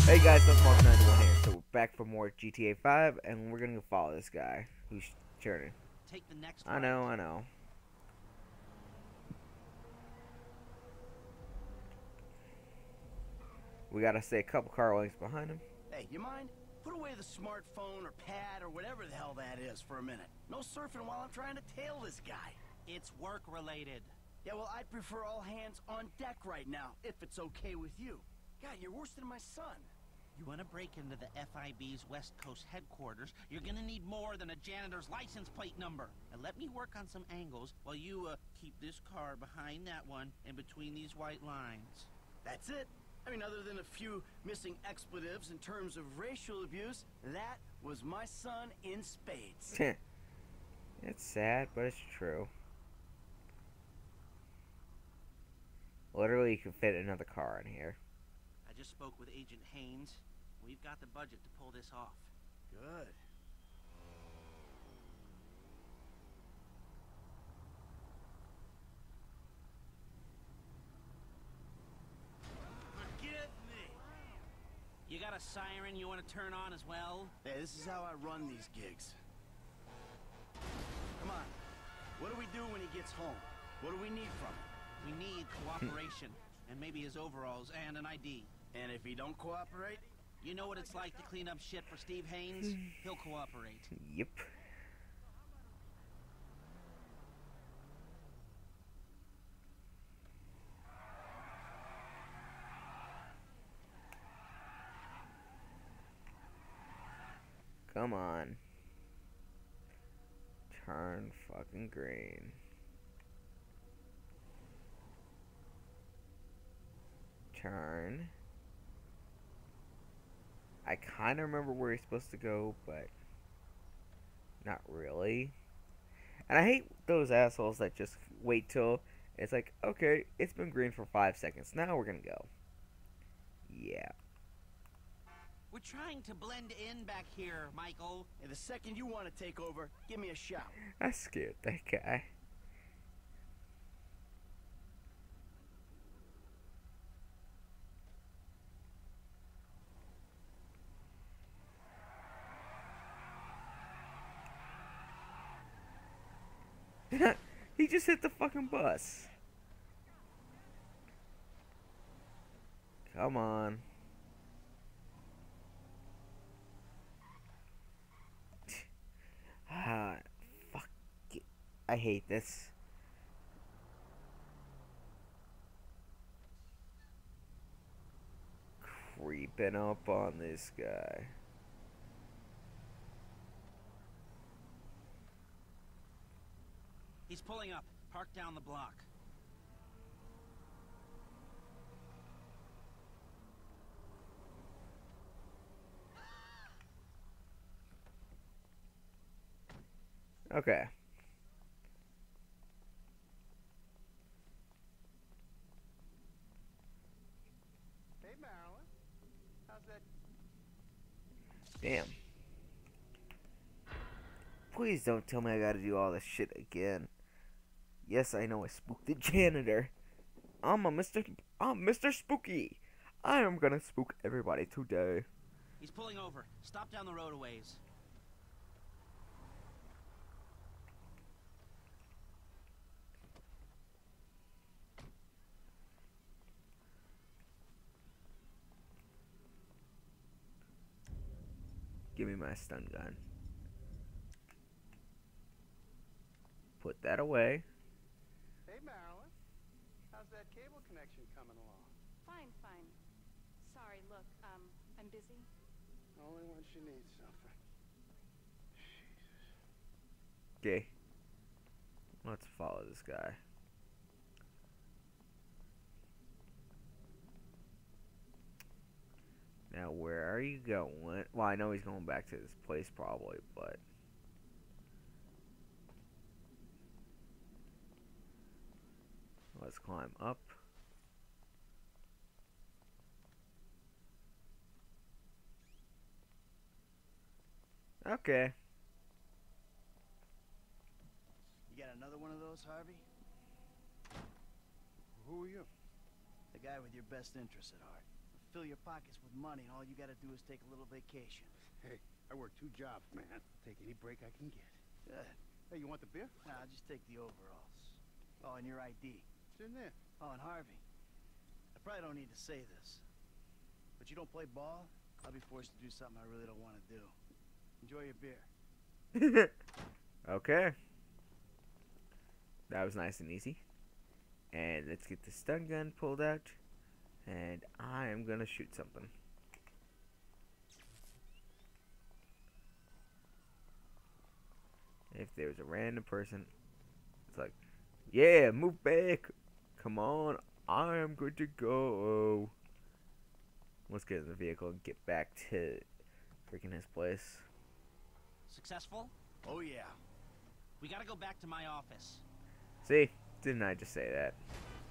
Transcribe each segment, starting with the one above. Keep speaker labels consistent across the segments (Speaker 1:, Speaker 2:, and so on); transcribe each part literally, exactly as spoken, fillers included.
Speaker 1: Hey guys, that's Mark ninety-one here. So we're back for more G T A five, and we're gonna go follow this guy who's turning.
Speaker 2: Take the next
Speaker 1: I know, I know. We gotta stay a couple car lengths behind him.
Speaker 3: Hey, you mind? Put away the smartphone or pad or whatever the hell that is for a minute. No surfing while I'm trying to tail this guy.
Speaker 2: It's work related.
Speaker 3: Yeah, well, I'd prefer all hands on deck right now, if it's okay with you. God, you're worse than my son.
Speaker 2: You want to break into the F I B's West Coast headquarters, you're gonna need more than a janitor's license plate number. And let me work on some angles while you, uh, keep this car behind that one and between these white lines.
Speaker 3: That's it. I mean, other than a few missing expletives in terms of racial abuse, that was my son in spades.
Speaker 1: It's sad, but it's true. Literally, you can fit another car in here.
Speaker 2: I just spoke with Agent Haynes. We've got the budget to pull this off.
Speaker 3: Good. Forgive me.
Speaker 2: You got a siren you want to turn on as well?
Speaker 3: Hey, this is how I run these gigs. Come on. What do we do when he gets home? What do we need from him?
Speaker 2: We need cooperation, and maybe his overalls and an I D.
Speaker 3: And if he don't cooperate?
Speaker 2: You know what it's like to clean up shit for Steve Haynes? He'll cooperate.
Speaker 1: Yep. Come on. Turn fucking green. Turn. I kind of remember where he's supposed to go, but not really. And I hate those assholes that just wait till it's like, okay, it's been green for five seconds. Now we're gonna go. Yeah.
Speaker 2: We're trying to blend in back here, Michael.
Speaker 3: And the second you want to take over, give me a shout.
Speaker 1: I scared that guy. He just hit the fucking bus. Come on. Ah, fuck it. I hate this. Creeping up on this guy.
Speaker 2: He's pulling up. Park down the block.
Speaker 1: Okay.
Speaker 3: Hey, Marilyn. How's that?
Speaker 1: Damn. Please don't tell me I gotta do all this shit again. Yes, I know I spooked the janitor. I'm a Mister I'm Mister Spooky. I am gonna spook everybody today.
Speaker 2: He's pulling over. Stop down the road a ways.
Speaker 1: Give me my stun gun. Put that away.
Speaker 4: Hey, Marilyn. How's that cable connection coming along?
Speaker 5: Fine, fine. Sorry, look, um, I'm busy.
Speaker 4: Only when she needs something. Jesus.
Speaker 1: Okay. Let's follow this guy. Now, where are you going? Well, I know he's going back to this place probably, but... Let's climb up. Okay.
Speaker 3: You got another one of those, Harvey?
Speaker 4: Who are you?
Speaker 3: The guy with your best interests at heart. fill your pockets with money, and all you gotta do is take a little vacation.
Speaker 4: Hey, I work two jobs, man. Take any break I can get.
Speaker 3: Good.
Speaker 4: Hey, you want the beer?
Speaker 3: Nah, just take the overalls. Oh, and your I D.
Speaker 4: It's in there.
Speaker 3: Oh, and Harvey, I probably don't need to say this, but you don't play ball, I'll be forced to do something I really don't want to do. Enjoy your beer.
Speaker 1: Okay. That was nice and easy. And let's get the stun gun pulled out. And I am gonna shoot something. If there's a random person, it's like, yeah, move back. Come on, I am good to go. Let's get in the vehicle and get back to freaking his place.
Speaker 2: Successful?
Speaker 3: Oh, yeah.
Speaker 2: We gotta go back to my office.
Speaker 1: See, didn't I just say that?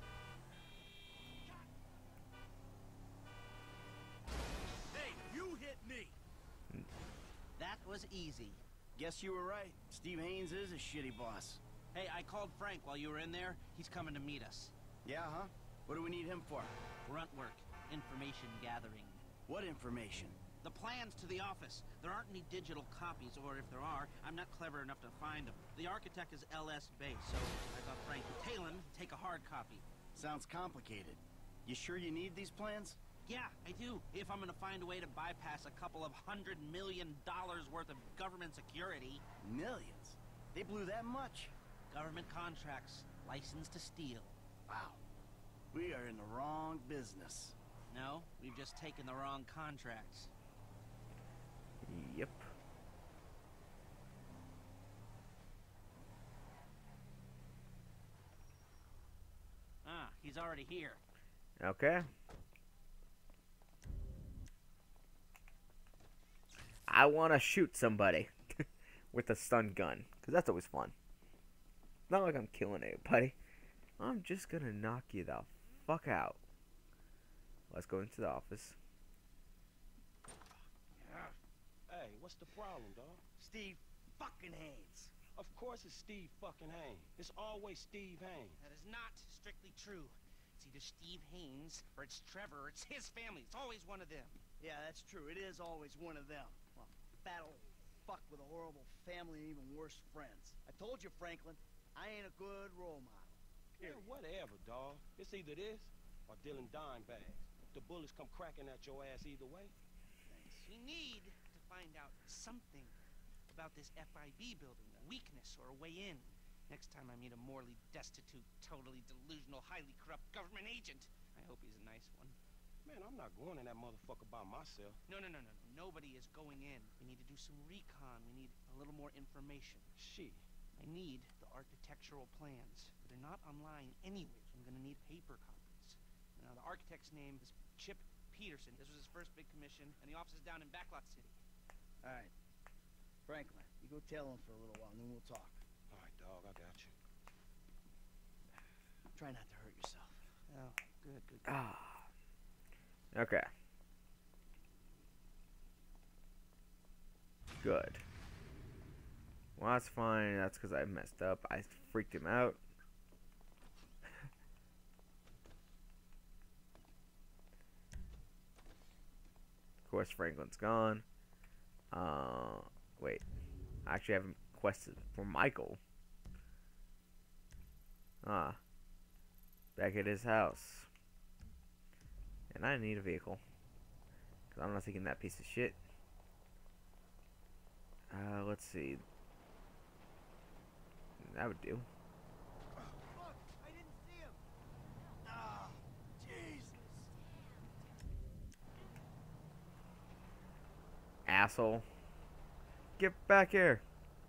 Speaker 3: Hey, you hit me!
Speaker 2: That was easy.
Speaker 3: Guess you were right. Steve Haynes is a shitty boss.
Speaker 2: Hey, I called Frank while you were in there. He's coming to meet us.
Speaker 3: Yeah, huh? What do we need him for?
Speaker 2: Grunt work. Information gathering.
Speaker 3: What information?
Speaker 2: The plans to the office. There aren't any digital copies, or if there are, I'm not clever enough to find them. The architect is L S based, so I thought Frank would tail him, take a hard copy.
Speaker 3: Sounds complicated. You sure you need these plans?
Speaker 2: Yeah, I do. If I'm gonna find a way to bypass a couple of hundred million dollars worth of government security.
Speaker 3: Millions? They blew that much?
Speaker 2: Government contracts. License to steal.
Speaker 3: Wow. We are in the wrong business.
Speaker 2: No, we've just taken the wrong contracts.
Speaker 1: Yep.
Speaker 2: Ah, he's already here.
Speaker 1: Okay. I want to shoot somebody with a stun gun, because that's always fun. Not like I'm killing anybody. I'm just going to knock you the fuck out. Let's go into the office.
Speaker 6: Hey, what's the problem, dog?
Speaker 3: Steve fucking Haynes.
Speaker 6: Of course it's Steve fucking Haynes. It's always Steve Haynes.
Speaker 2: That is not strictly true. It's either Steve Haynes, or it's Trevor, or it's his family. It's always one of them.
Speaker 3: Yeah, that's true. It is always one of them. Well, fat old fuck with a horrible family and even worse friends. I told you, Franklin, I ain't a good role model.
Speaker 6: Yeah, whatever, dog. It's either this or Dylan Dime bags. The bullets come cracking at your ass either way.
Speaker 2: We need to find out something about this F I B building, a weakness or a way in. Next time I meet a morally destitute, totally delusional, highly corrupt government agent. I hope he's a nice one.
Speaker 6: Man, I'm not going in that motherfucker by myself.
Speaker 2: No, no, no, no, no. Nobody is going in. We need to do some recon. We need a little more information.
Speaker 6: Shit.
Speaker 2: I need the architectural plans. They're not online anyway, so I'm gonna need paper copies. Now, the architect's name is Chip Peterson. This was his first big commission, and the office is down in Backlot City.
Speaker 3: All right. Franklin, you go tell him for a little while, and then we'll talk.
Speaker 6: All right, dog, I got you.
Speaker 3: Try not to hurt yourself.
Speaker 2: Oh, good, good, good.
Speaker 1: Ah. Okay. Good. Well, that's fine. That's because I messed up. I freaked him out. Of course, Franklin's gone. Uh, wait. I actually haven't quested for Michael. Ah. Back at his house. And I need a vehicle. Because I'm not taking that piece of shit. Uh, let's see. That would do.
Speaker 3: Fuck! I didn't see him! Ah, Jesus!
Speaker 1: Asshole. Get back here.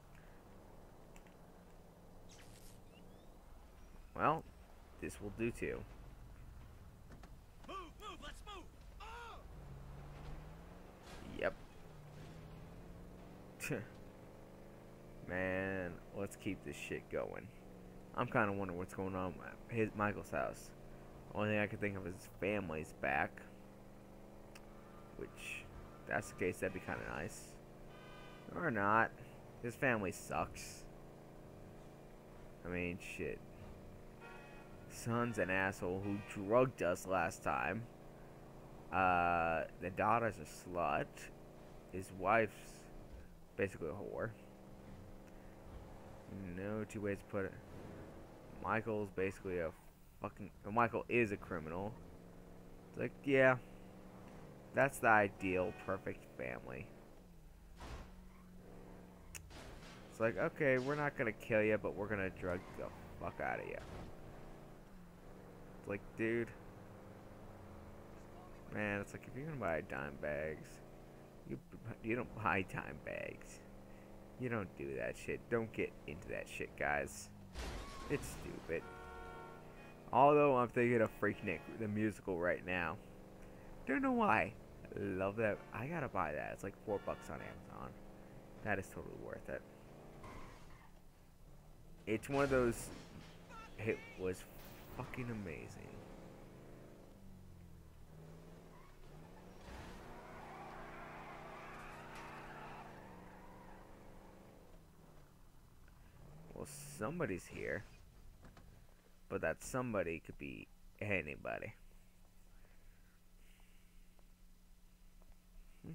Speaker 1: Well, this will do too.
Speaker 3: Move, move, let's move! Oh!
Speaker 1: Yep. Man, let's keep this shit going. I'm kind of wondering what's going on at his Michael's house. Only thing I can think of is his family's back. Which, if that's the case, that'd be kind of nice. Or not. His family sucks. I mean, shit. Son's an asshole who drugged us last time. Uh, the daughter's a slut. His wife's basically a whore. No two ways to put it. Michael's basically a fucking. Well, Michael is a criminal. It's like, yeah, that's the ideal, perfect family. It's like, okay, we're not gonna kill you, but we're gonna drug the fuck out of you. It's like, dude. Man, it's like, if you're gonna buy dime bags, you, you don't buy dime bags. You don't do that shit. Don't get into that shit, guys. It's stupid. Although I'm thinking of Freaknik, the musical, right now. Don't know why. I love that. I gotta buy that. It's like four bucks on Amazon. That is totally worth it. It's one of those. It was fucking amazing. Well, somebody's here. But that somebody could be anybody. Hmm.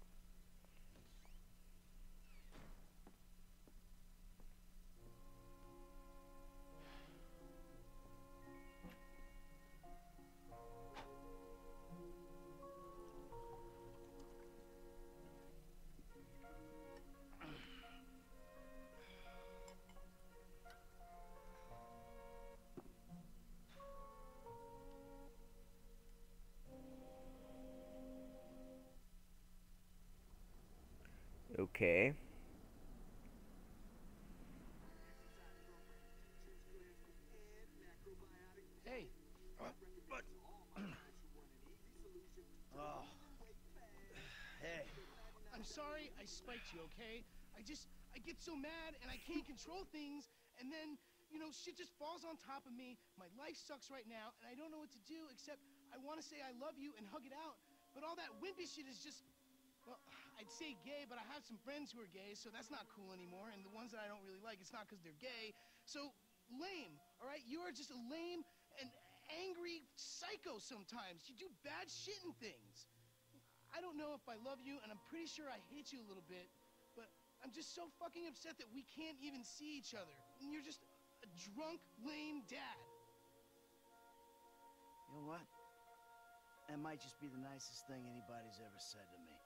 Speaker 1: Okay.
Speaker 3: Hey. Uh, but. Oh. Hey.
Speaker 7: I'm sorry I spiked you, okay? I just, I get so mad and I can't control things, and then, you know, shit just falls on top of me. My life sucks right now, and I don't know what to do except I want to say I love you and hug it out, but all that wimpy shit is just, well, I'd say gay, but I have some friends who are gay, so that's not cool anymore, and the ones that I don't really like, it's not because they're gay, so lame, all right? You are just a lame and angry psycho sometimes. You do bad shit and things. I don't know if I love you, and I'm pretty sure I hate you a little bit, but I'm just so fucking upset that we can't even see each other. And you're just a drunk, lame dad.
Speaker 3: You know what? That might just be the nicest thing anybody's ever said to me.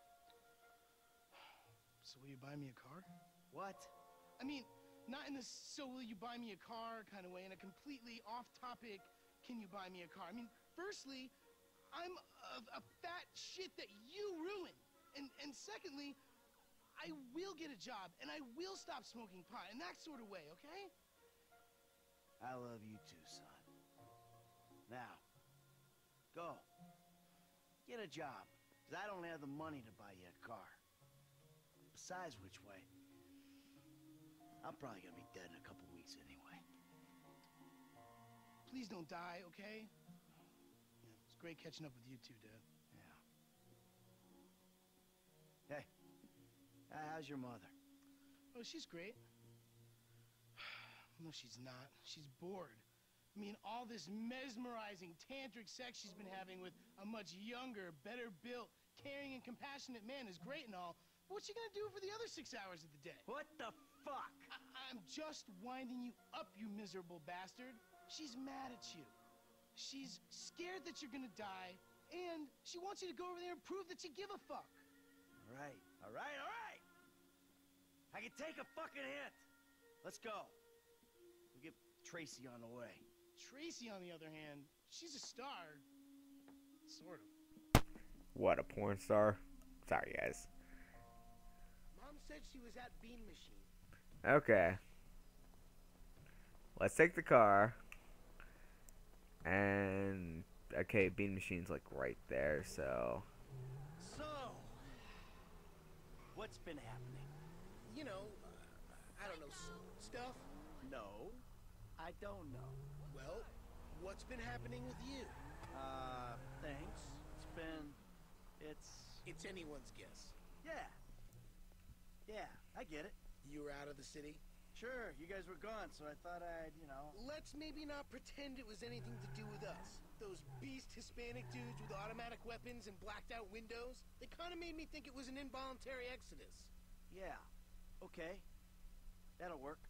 Speaker 7: So will you buy me a car?
Speaker 3: What?
Speaker 7: I mean, not in this so will you buy me a car kind of way, in a completely off-topic, can you buy me a car? I mean, firstly, I'm a, a fat shit that you ruined. And, and secondly, I will get a job, and I will stop smoking pot, in that sort of way, okay?
Speaker 3: I love you too, son. Now, go. Get a job, because I don't have the money to buy you a car. Besides which way, I'm probably gonna be dead in a couple weeks anyway.
Speaker 7: Please don't die, okay? Yeah, it's great catching up with you too, Dad.
Speaker 3: Yeah. Hey, uh, how's your mother?
Speaker 7: Oh, she's great. No, she's not. She's bored. I mean, all this mesmerizing tantric sex she's been having with a much younger, better built, caring and compassionate man is great and all. But what's she gonna do for the other six hours of the day?
Speaker 3: What the fuck?
Speaker 7: I I'm just winding you up, you miserable bastard. She's mad at you. She's scared that you're gonna die, and she wants you to go over there and prove that you give a fuck.
Speaker 3: All right, all right, all right. I can take a fucking hint. Let's go. We'll get Tracy on the way.
Speaker 7: Tracy, on the other hand, she's a star. Sort of.
Speaker 1: What, a porn star? Sorry, guys.
Speaker 8: Mom said she was at Bean Machine.
Speaker 1: Okay. Let's take the car. And okay, Bean Machine's like right there, so
Speaker 3: So, what's been happening?
Speaker 8: You know, uh, I don't know, s stuff?
Speaker 3: No, I don't know.
Speaker 8: Well, what's been happening with you?
Speaker 3: Uh, thanks. It's been, it's,
Speaker 8: It's anyone's guess.
Speaker 3: yeah. Yeah, I get it.
Speaker 8: You were out of the city?
Speaker 3: Sure, you guys were gone, so I thought I'd, you know...
Speaker 8: Let's maybe not pretend it was anything to do with us. Those beast Hispanic dudes with automatic weapons and blacked out windows, they kind of made me think it was an involuntary exodus.
Speaker 3: Yeah, okay. That'll work.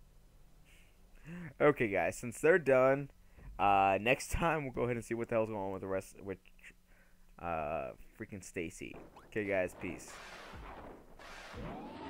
Speaker 1: Okay, guys, since they're done, uh, next time we'll go ahead and see what the hell's going on with the rest, with, uh, freaking Stacy. Okay, guys, peace.